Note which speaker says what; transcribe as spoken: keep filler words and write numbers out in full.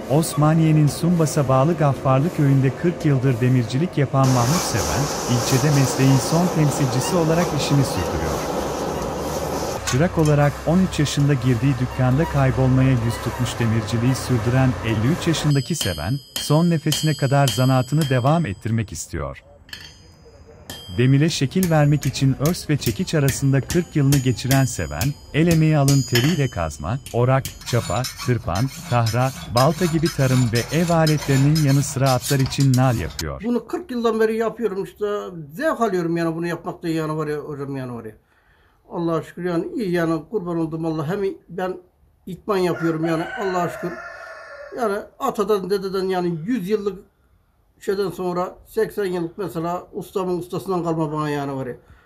Speaker 1: Osmaniye'nin Sumbas'a bağlı Gaffarlı köyünde kırk yıldır demircilik yapan Mahmut Seven, ilçede mesleğin son temsilcisi olarak işini sürdürüyor. Çırak olarak on üç yaşında girdiği dükkanda kaybolmaya yüz tutmuş demirciliği sürdüren elli üç yaşındaki Seven, son nefesine kadar zanaatını devam ettirmek istiyor. Demire şekil vermek için örs ve çekiç arasında kırk yılını geçiren Seven, el emeği alın teriyle kazma, orak, çapa, tırpan, tahra, balta gibi tarım ve ev aletlerinin yanı sıra atlar için nal yapıyor.
Speaker 2: Bunu kırk yıldan beri yapıyorum işte. Zevk alıyorum yani bunu yapmakta yani var ya hocam yani var ya. Allah'a şükür yani iyi yani kurban oldum Allah. Hem ben itman yapıyorum yani Allah'a şükür. Yani atadan dededen yani yüz yıllık şeyden sonra seksen yıllık mesela ustamın ustasından kalma bana yani var ya.